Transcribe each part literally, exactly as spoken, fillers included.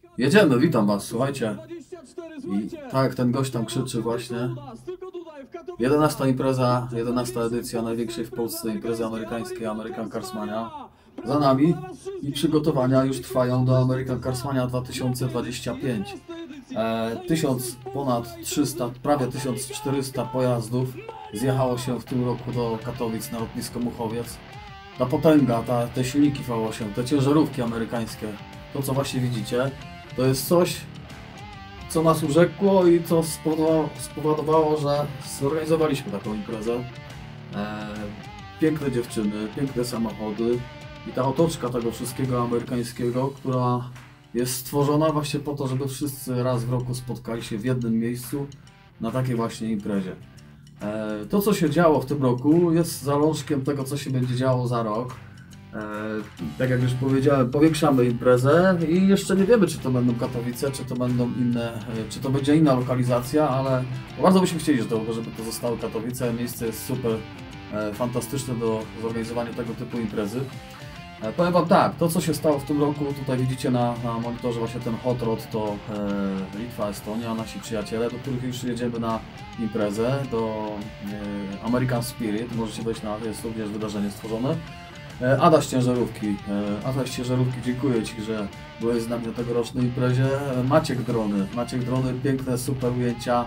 Jedziemy, witam was, słuchajcie. I tak jak ten gość tam krzyczy właśnie. jedenasta impreza, jedenasta edycja największej w Polsce imprezy amerykańskiej American Carsmania za nami i przygotowania już trwają do American Carsmania dwa tysiące dwudziestego piątego. E, tysiąc, ponad trzysta, prawie tysiąc czterysta pojazdów zjechało się w tym roku do Katowic na lotnisko Muchowiec. Ta potęga, ta, te silniki V osiem, te ciężarówki amerykańskie, to co właśnie widzicie, to jest coś, co nas urzekło i co spowodowało, spowodowało, że zorganizowaliśmy taką imprezę. E, piękne dziewczyny, piękne samochody i ta otoczka tego wszystkiego amerykańskiego, która jest stworzona właśnie po to, żeby wszyscy raz w roku spotkali się w jednym miejscu na takiej właśnie imprezie. E, to, co się działo w tym roku, jest zalążkiem tego, co się będzie działo za rok. E, tak jak już powiedziałem, powiększamy imprezę i jeszcze nie wiemy, czy to będą Katowice, czy to będą inne, e, czy to będzie inna lokalizacja, ale bardzo byśmy chcieli, żeby to zostały Katowice. Miejsce jest super, e, fantastyczne do zorganizowania tego typu imprezy. E, powiem wam tak, to co się stało w tym roku, tutaj widzicie na, na monitorze właśnie ten hot rod, to e, Litwa, Estonia, nasi przyjaciele, do których już jedziemy na imprezę, do e, American Spirit, możecie wejść na, jest również wydarzenie stworzone. Adaś Ciężarówki, Adaś Ciężarówki, dziękuję Ci, że byłeś z nami na tegorocznej imprezie. Maciek Drony, Maciek Drony, piękne, super ujęcia,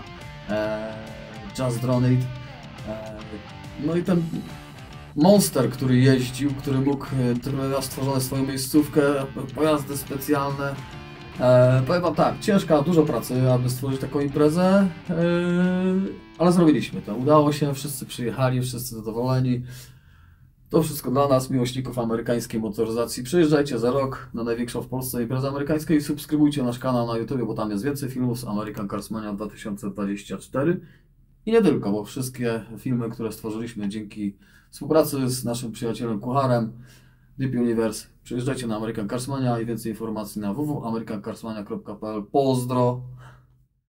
Just Drone It. No i ten Monster, który jeździł, który mógł, który miał stworzone swoją miejscówkę, pojazdy specjalne. Powiem Wam tak, ciężka, dużo pracy, aby stworzyć taką imprezę, ale zrobiliśmy to. Udało się, wszyscy przyjechali, wszyscy zadowoleni. To wszystko dla nas, miłośników amerykańskiej motoryzacji. Przyjeżdżajcie za rok na największą w Polsce imprezę amerykańską i subskrybujcie nasz kanał na YouTube, bo tam jest więcej filmów z American Carsmania dwa tysiące dwudziestego czwartego. I nie tylko, bo wszystkie filmy, które stworzyliśmy dzięki współpracy z naszym przyjacielem Kucharem, Deep Universe. Przyjeżdżajcie na American Carsmania i więcej informacji na w w w kropka american carsmania kropka p l. Pozdro!